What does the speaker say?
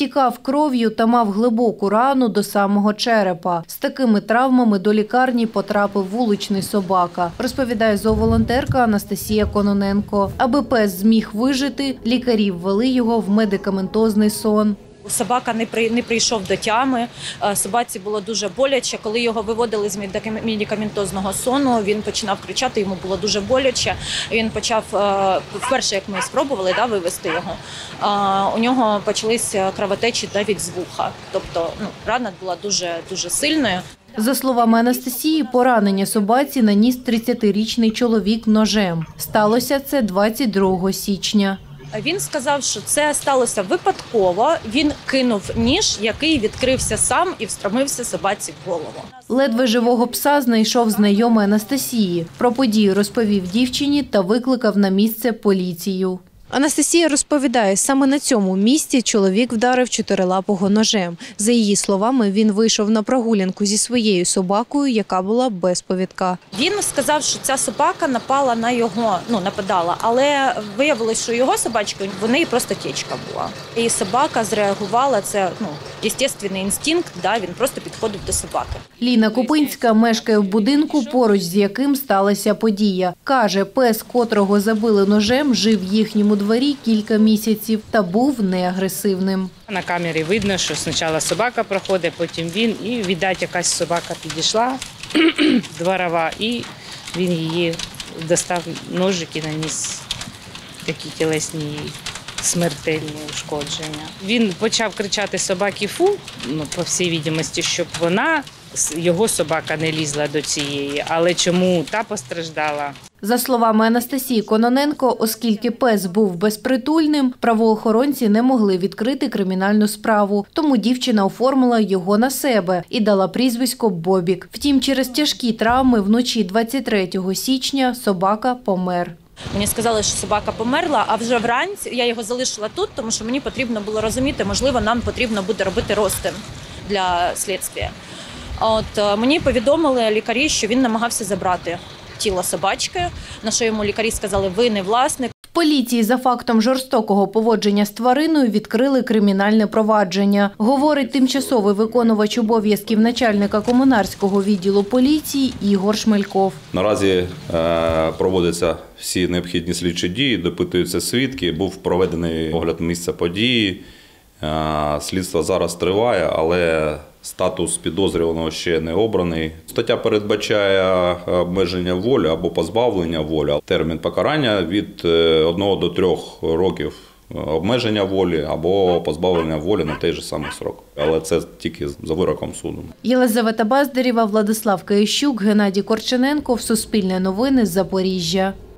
стікав кров'ю та мав глибоку рану до самого черепа. З такими травмами до лікарні потрапив вуличний собака, розповідає зооволонтерка Анастасія Кононенко. Аби пес зміг вижити, лікарі ввели його в медикаментозний сон. Собака не прийшов до тями, собаці було дуже боляче. Коли його виводили з медикаментозного сону, він починав кричати, йому було дуже боляче. Він почав, вперше як ми спробували вивести його, у нього почалися кровотечі навіть з вуха. Тобто рана була дуже сильною. За словами Анастасії, поранення собаці наніс 30-річний чоловік ножем. Сталося це 22 січня. Він сказав, що це сталося випадково. Він кинув ніж, який відкрився сам і встромився собаці в голову. Ледве живого пса знайшов знайомий Анастасії. Про подію розповів дівчині та викликав на місце поліцію. Анастасія розповідає, саме на цьому місці чоловік вдарив чотирилапого ножем. За її словами, він вийшов на прогулянку зі своєю собакою, яка була без повідка. Він сказав, що ця собака напала на його, нападала, але виявилось, що його собачка, в неї просто течка була. І собака зреагувала, це, естественний інстинкт, він просто підходив до собаки. Ліна Купинська мешкає в будинку, поруч з яким сталася подія. Каже, пес, котрого забили ножем, жив в їхньому дворі кілька місяців та був неагресивним. На камері видно, що спочатку собака проходить, потім він, і, видать, якась собака підійшла, дворова, і він її достав ножик і наніс такі тілесні смертельні ушкодження. Він почав кричати собаці «фу», по всій відомості, щоб його собака не лізла до цієї, але чому та постраждала? За словами Анастасії Кононенко, оскільки пес був безпритульним, правоохоронці не могли відкрити кримінальну справу. Тому дівчина оформила його на себе і дала прізвисько Бобік. Втім, через тяжкі травми вночі 23 січня собака помер. Мені сказали, що собака померла, а вже вранці я його залишила тут, тому що мені потрібно було розуміти, можливо, нам потрібно буде робити розтин для слідства. Мені повідомили лікарі, що він намагався забрати тіло собачки, на що йому лікарі сказали, ви не власник. В поліції за фактом жорстокого поводження з твариною відкрили кримінальне провадження. Говорить тимчасовий виконувач обов'язків начальника комунарського відділу поліції Ігор Шмельков. Наразі проводяться всі необхідні слідчі дії, допитуються свідки, був проведений огляд місця події. Слідство зараз триває, але статус підозрюваного ще не обраний. Стаття передбачає обмеження волі або позбавлення волі. Термін покарання від 1 до 3 років обмеження волі або позбавлення волі на той же самий срок. Але це тільки за вироком суду. Єлизавета Баздарєва, Владислав Киящук, Геннадій Корчененко. Суспільне новини, Запоріжжя.